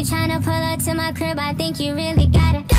tryna pull up to my crib, I think you really got it.